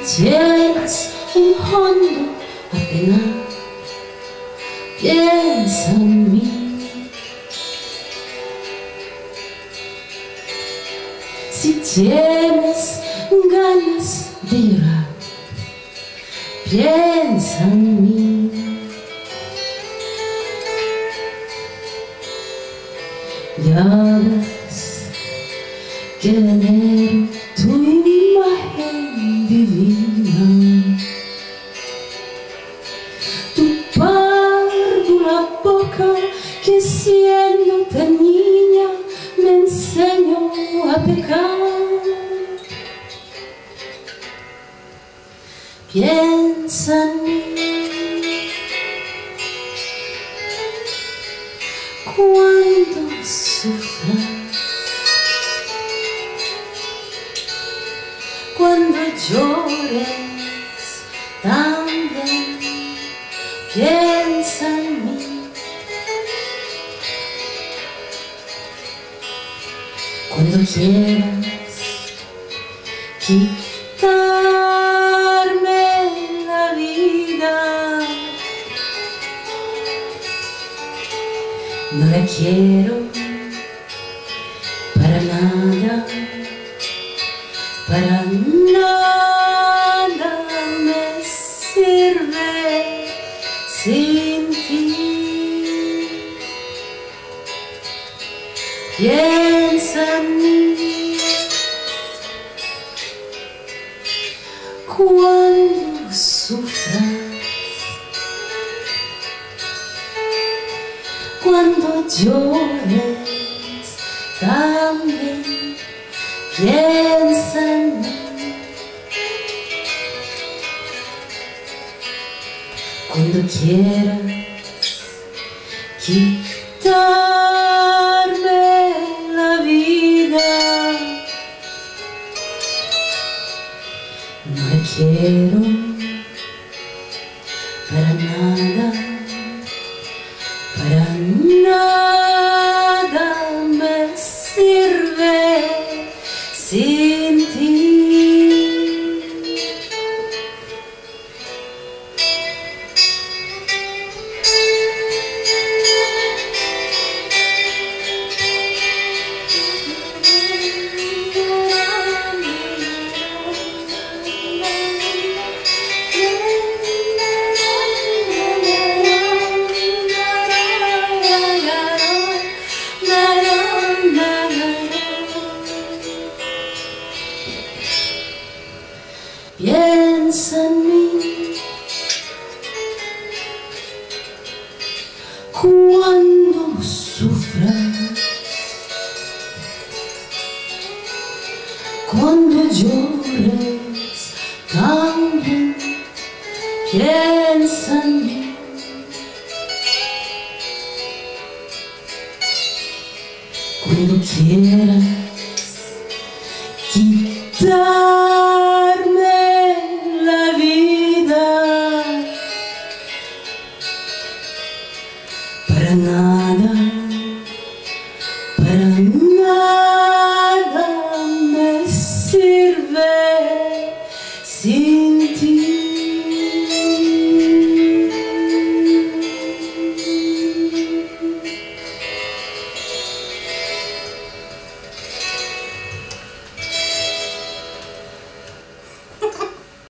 tienes un hondo apenas, piensa en mí. Si tienes ganas de llorar, piensa en mí. Ya ves que venero tu imagen divina, tu pálpula boca que siendo tan niña me enseñó a pecar. Piensa en mí cuando sufras, cuando llores también. Piensa en mí cuando quieras quitarme la vida. No la quiero para nada, para nada me sirve sin ti. Piensa en mí cuando sufras, cuando llores también. Piensa en mí cuando quieras quitarme la vida. No la quiero para nada, para nada me sirve sin ti. Piensa en mí cuando sufras, cuando llores también. Piensa en mí cuando quieras quitarme la vida. Para nada, para nada me sirve sin ti.